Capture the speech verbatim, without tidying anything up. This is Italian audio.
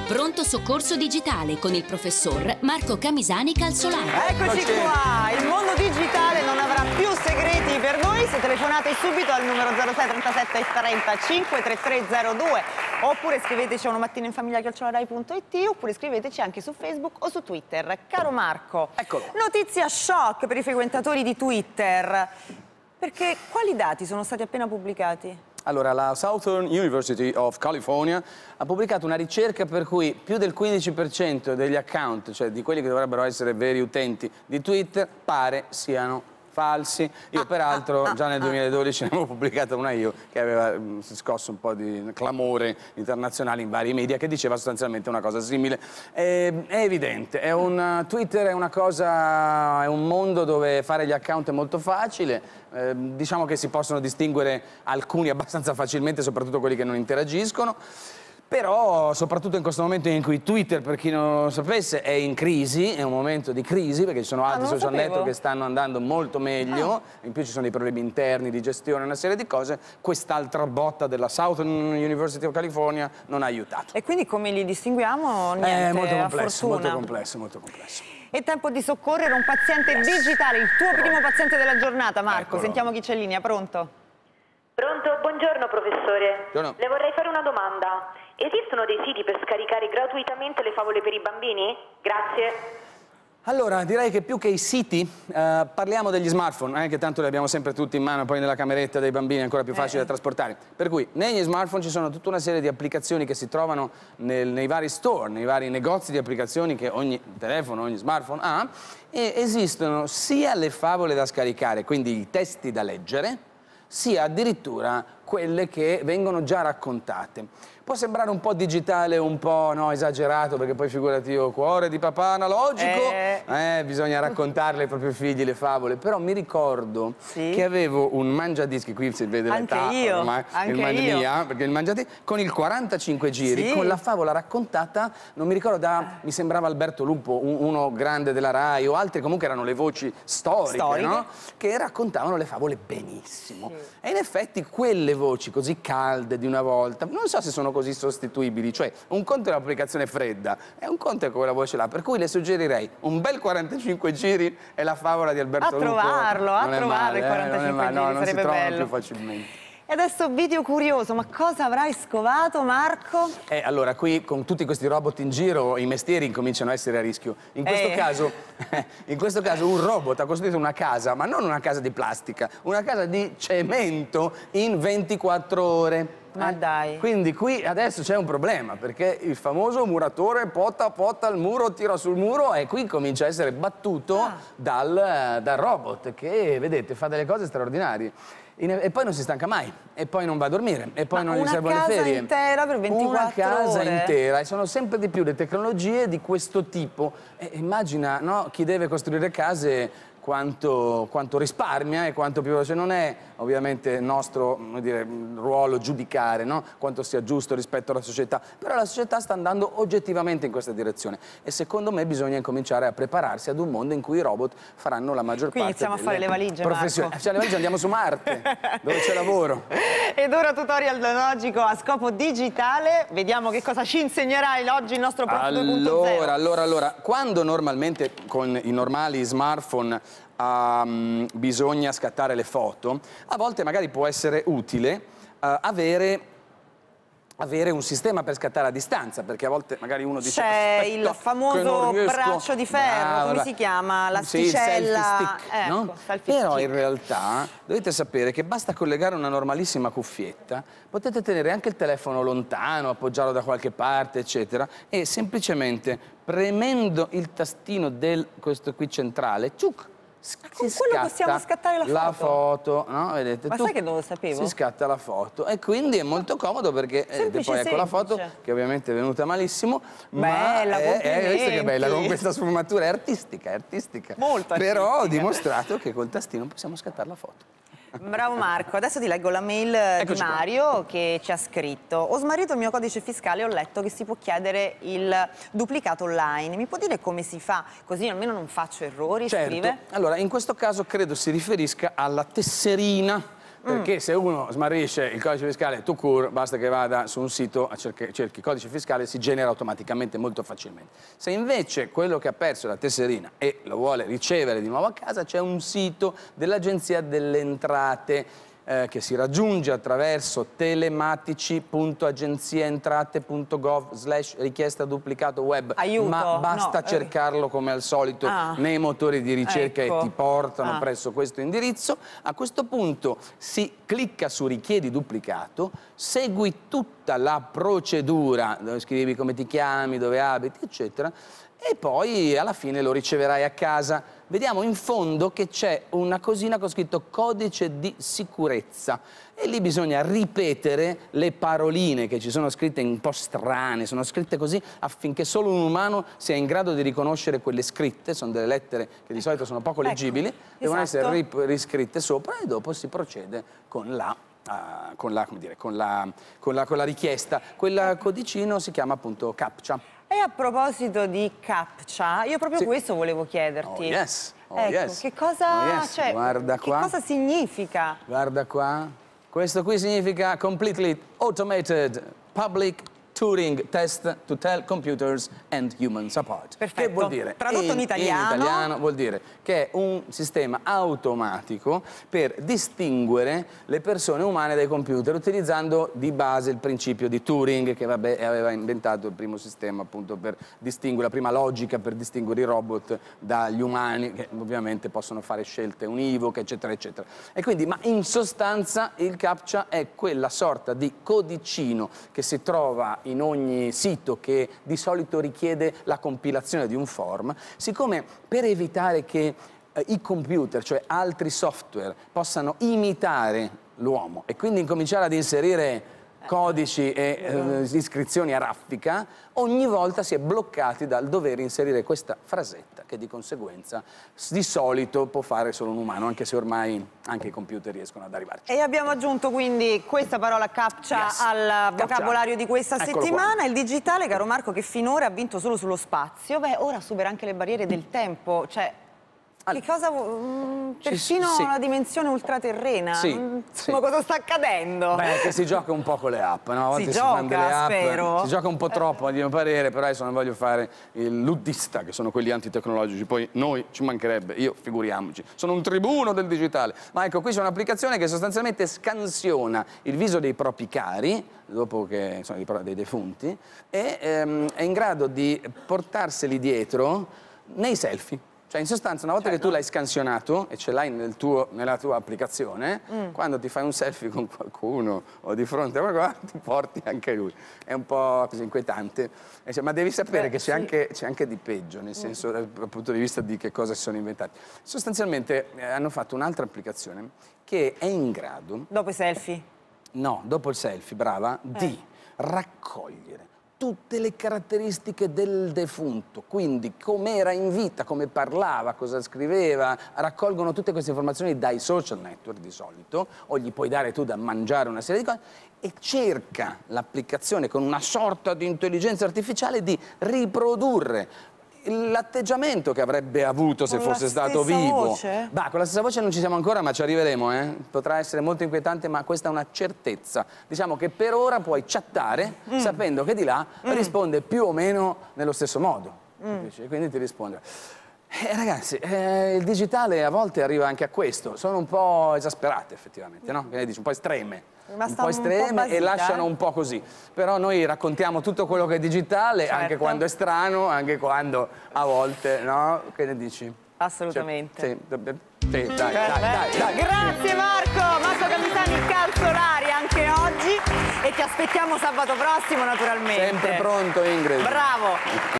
Pronto soccorso digitale con il professor Marco Camisani Calzolari. Eccoci qua, il mondo digitale non avrà più segreti per voi se telefonate subito al numero zero sei trentasette trentacinque trentatré zero due oppure scriveteci a unomattinainfamiglia chiocciola rai punto it oppure scriveteci anche su Facebook o su Twitter. Caro Marco, Eccolo. Notizia shock per i frequentatori di Twitter, perché quali dati sono stati appena pubblicati? Allora, la Southern University of California ha pubblicato una ricerca per cui più del quindici per cento degli account, cioè di quelli che dovrebbero essere veri utenti di Twitter, pare siano falsi. Io peraltro già nel duemiladodici ne avevo pubblicata una io che aveva mh, scosso un po' di clamore internazionale in vari media, che diceva sostanzialmente una cosa simile. È, è evidente, è un, Twitter è una cosa, è un mondo dove fare gli account è molto facile. Eh, diciamo che si possono distinguere alcuni abbastanza facilmente, soprattutto quelli che non interagiscono. Però, soprattutto in questo momento in cui Twitter, per chi non lo sapesse, è in crisi, è un momento di crisi, perché ci sono altri ah, social sapevo. network che stanno andando molto meglio, ah. in più ci sono dei problemi interni di gestione, una serie di cose, quest'altra botta della Southern University of California non ha aiutato. E quindi come li distinguiamo? Niente, è molto a complesso, fortuna. molto complesso, molto complesso. È tempo di soccorrere un paziente digitale, il tuo primo paziente della giornata, Marco. Eccolo. Sentiamo chi c'è in linea, pronto? Pronto? Buongiorno professore. Buongiorno. Le vorrei fare una domanda. Esistono dei siti per scaricare gratuitamente le favole per i bambini? Grazie. Allora, direi che più che i siti, eh, parliamo degli smartphone, eh, che tanto li abbiamo sempre tutti in mano, poi nella cameretta dei bambini è ancora più facile eh. da trasportare. Per cui negli smartphone ci sono tutta una serie di applicazioni che si trovano nel, nei vari store, nei vari negozi di applicazioni che ogni telefono, ogni smartphone ha, e esistono sia le favole da scaricare, quindi i testi da leggere, sia addirittura quelle che vengono già raccontate. Può sembrare un po' digitale, un po' no, esagerato, perché poi figurati io, cuore di papà analogico, eh. Eh, bisogna raccontarle ai propri figli le favole. Però mi ricordo sì. che avevo un mangiadischi, qui si vede anche l'età io, ormai, anche il mangi- io. mia, perché il mangiadischi, con il quarantacinque giri, sì. con la favola raccontata, non mi ricordo da, mi sembrava Alberto Lupo, un, uno grande della Rai, o altri comunque erano le voci storiche, Storiche. no? Che raccontavano le favole benissimo. Sì. E in effetti quelle voci così calde di una volta, non so se sono così sostituibili, cioè un conto è l'applicazione fredda e un conto è quella voce là, per cui le suggerirei un bel quarantacinque giri e la favola di Alberto A Lupo. trovarlo, a non è trovarlo male, il eh, quarantacinque non è male, no, giri, non si sarebbe trovano bello. più facilmente. E adesso video curioso, ma cosa avrai scovato, Marco? Eh, allora, qui con tutti questi robot in giro i mestieri incominciano a essere a rischio. In questo, Eh. caso, in questo caso un robot ha costruito una casa, ma non una casa di plastica, una casa di cemento in ventiquattro ore. Ma Eh? dai. Quindi qui adesso c'è un problema, perché il famoso muratore pota pota il muro, tira sul muro e qui comincia a essere battuto Ah. dal, dal robot che, vedete, fa delle cose straordinarie. In- e poi non si stanca mai, e poi non va a dormire, e poi Ma non gli una servono le casa ferie. intera per ventiquattro Una casa ore? intera, e sono sempre di più le tecnologie di questo tipo. E immagina, no, chi deve costruire case quanto, quanto risparmia e quanto più veloce. Non è ovviamente nostro, come dire, ruolo giudicare, no, quanto sia giusto rispetto alla società, però la società sta andando oggettivamente in questa direzione e secondo me bisogna incominciare a prepararsi ad un mondo in cui i robot faranno la maggior Qui parte iniziamo a fare le valigie, professioni. Marco. Cioè, le valigie andiamo su Marte, dove c'è lavoro. Ed ora tutorial logico a scopo digitale, vediamo che cosa ci insegnerai oggi il nostro prof due punto zero. Allora, allora, allora, quando normalmente con i normali smartphone um, bisogna scattare le foto, a volte magari può essere utile uh, avere... avere un sistema per scattare a distanza, perché a volte magari uno dice c'è aspetta, il che famoso non riesco. braccio di ferro, Brava, come la- si chiama? La Sì, il sticella. selfie stick, Ecco, no? selfie Però stick. in realtà dovete sapere che basta collegare una normalissima cuffietta, potete tenere anche il telefono lontano, appoggiarlo da qualche parte, eccetera, e semplicemente premendo il tastino del questo qui centrale, ciuc, con quello possiamo scattare la foto? La foto, no? Vedete? Ma tu- sai che non lo sapevo? Si scatta la foto e quindi è molto comodo perché eh, Semplice, poi ecco la foto semplice. che ovviamente è venuta malissimo, Bella, ma è, è, visto che bella, con complimenti. questa sfumatura è artistica, è artistica. Molto Però ho artistica. dimostrato che col tastino possiamo scattare la foto. Bravo Marco, adesso ti leggo la mail Eccoci di qua. Mario che ci ha scritto: ho smarrito il mio codice fiscale e ho letto che si può chiedere il duplicato online, mi può dire come si fa? Così almeno non faccio errori, Certo, scrive. allora in questo caso credo si riferisca alla tesserina perché mm. se uno smarrisce il codice fiscale tout court, basta che vada su un sito a cerchi, cerchi codice fiscale, si genera automaticamente molto facilmente. Se invece quello che ha perso la tesserina e lo vuole ricevere di nuovo a casa, c'è un sito dell'Agenzia delle Entrate Eh, che si raggiunge attraverso telematici punto agenziaentrate punto gov slash richiesta duplicato web. Aiuto, ma basta no, cercarlo come al solito ah, nei motori di ricerca ecco. e ti portano ah. presso questo indirizzo. A questo punto si clicca su richiedi duplicato, segui tutta la procedura, dove scrivi come ti chiami, dove abiti, eccetera, e poi alla fine lo riceverai a casa. Vediamo in fondo che c'è una cosina con scritto codice di sicurezza e lì bisogna ripetere le paroline che ci sono scritte un po' strane, sono scritte così affinché solo un umano sia in grado di riconoscere quelle scritte, sono delle lettere che di solito sono poco leggibili, ecco, devono esatto. essere ri riscritte sopra e dopo si procede con la Uh, con, la, come dire, con, la, con, la, con la richiesta. Quel codicino si chiama appunto CAPTCHA. E a proposito di CAPTCHA, io proprio sì. questo volevo chiederti. Oh yes, oh, ecco, yes. che cosa, oh, yes. cioè, Guarda che qua. cosa significa? Guarda qua. Questo qui significa Completely Automated Public Turing Test to Tell Computers and Humans Apart. Perfetto. Che vuol dire? Tradotto in, in italiano. In italiano vuol dire che è un sistema automatico per distinguere le persone umane dai computer utilizzando di base il principio di Turing, che vabbè aveva inventato il primo sistema appunto per distinguere, la prima logica per distinguere i robot dagli umani, che ovviamente possono fare scelte univoche, eccetera, eccetera. E quindi, ma in sostanza il CAPTCHA è quella sorta di codicino che si trova in ogni sito che di solito richiede la compilazione di un form, siccome per evitare che eh, i computer, cioè altri software, possano imitare l'uomo e quindi incominciare ad inserire codici e eh, iscrizioni a raffica, ogni volta si è bloccati dal dover inserire questa frasetta che di conseguenza di solito può fare solo un umano, anche se ormai anche i computer riescono ad arrivarci. E abbiamo aggiunto quindi questa parola CAPTCHA yes. al vocabolario di questa Eccolo settimana. Qua. Il digitale, caro Marco, che finora ha vinto solo sullo spazio, beh, ora supera anche le barriere del tempo, cioè... Che cosa, mh, persino sì, sì. la dimensione ultraterrena, sì, mh, sì. ma cosa sta accadendo? Beh, che si gioca un po' con le app, no? A volte si, si gioca, fanno delle app, spero. Si gioca un po' troppo, a mio parere, però adesso non voglio fare il luddista, che sono quelli antitecnologici, poi noi ci mancherebbe, io figuriamoci, sono un tribuno del digitale. Ma ecco, qui c'è un'applicazione che sostanzialmente scansiona il viso dei propri cari, dopo che insomma, dei defunti, e ehm, è in grado di portarseli dietro nei selfie. Cioè, in sostanza, una volta certo. che tu l'hai scansionato e ce l'hai nel tuo, nella tua applicazione, mm. quando ti fai un selfie con qualcuno o di fronte a qualcuno, ti porti anche lui. È un po' così inquietante. Ma devi sapere Beh, che c'è sì. anche, anche di peggio, nel senso, mm. dal punto di vista di che cosa si sono inventati. Sostanzialmente eh, hanno fatto un'altra applicazione che è in grado... Dopo i selfie? No, dopo il selfie, brava, eh. di raccogliere tutte le caratteristiche del defunto, quindi com'era in vita, come parlava, cosa scriveva, raccolgono tutte queste informazioni dai social network di solito, o gli puoi dare tu da mangiare una serie di cose, e cerca l'applicazione con una sorta di intelligenza artificiale di riprodurre l'atteggiamento che avrebbe avuto se fosse stato vivo. Voce? Bah, con la stessa voce non ci siamo ancora, ma ci arriveremo, eh? Potrà essere molto inquietante, ma questa è una certezza. Diciamo che per ora puoi chattare mm. sapendo che di là mm. risponde più o meno nello stesso modo. Mm. Quindi ti risponde. Eh, ragazzi, eh, il digitale a volte arriva anche a questo. Sono un po' esasperate, effettivamente, no? Che ne dici, un po' estreme. Un po' estreme un po' basita, e lasciano un po' così. Però noi raccontiamo tutto quello che è digitale, certo. anche quando è strano, anche quando a volte, no? Che ne dici? Assolutamente. Cioè, sì, sì, dai, dai, dai, dai. Grazie Marco, Marco Camisani, Calzolari anche oggi, e ti aspettiamo sabato prossimo naturalmente. Sempre pronto, Ingrid. Bravo.